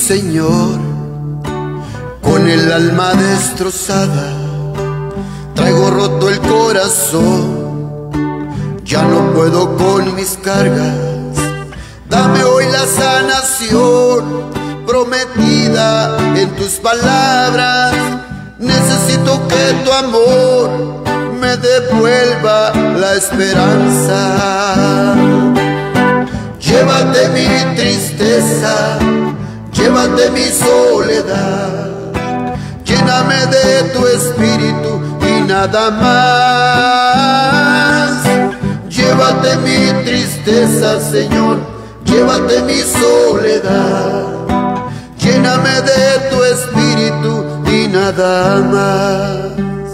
Señor, con el alma destrozada, traigo roto el corazón, ya no puedo con mis cargas. Dame hoy la sanación prometida en tus palabras. Necesito que tu amor me devuelva la esperanza. Llévate mi tristeza, llévate mi soledad, lléname de tu espíritu y nada más. Llévate mi tristeza, Señor, llévate mi soledad, lléname de tu espíritu y nada más.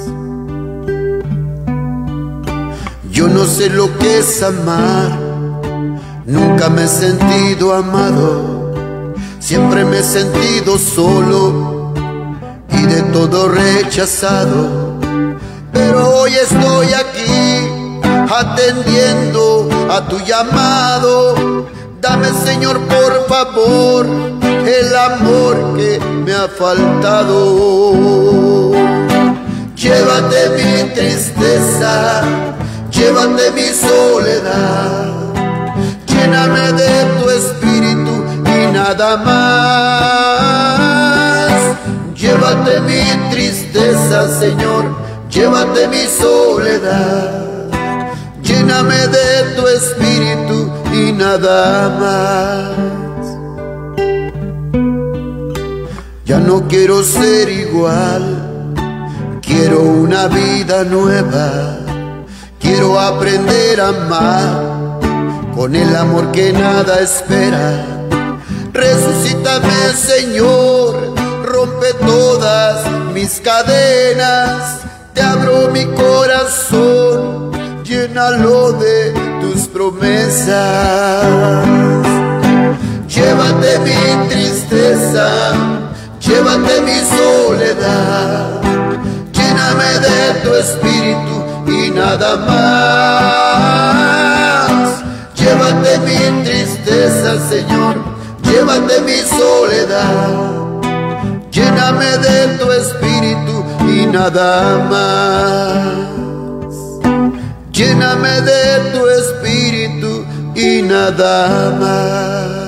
Yo no sé lo que es amar, nunca me he sentido amado, siempre me he sentido solo y de todo rechazado. Pero hoy estoy aquí atendiendo a tu llamado. Dame, Señor, por favor, el amor que me ha faltado. Llévate mi tristeza, llévate mi soledad, lléname de tu espíritu y nada más. Llévate mi tristeza, Señor, llévate mi soledad, lléname de tu espíritu y nada más. Ya no quiero ser igual, quiero una vida nueva, quiero aprender a amar con el amor que nada espera. Resucítame, Señor, rompe todas mis cadenas. Te abro mi corazón, llénalo de tus promesas. Llévate mi tristeza, llévate mi soledad, lléname de tu espíritu y nada más. Llévate mi tristeza, Señor, llévate mi soledad, lléname de tu espíritu y nada más. Lléname de tu espíritu y nada más.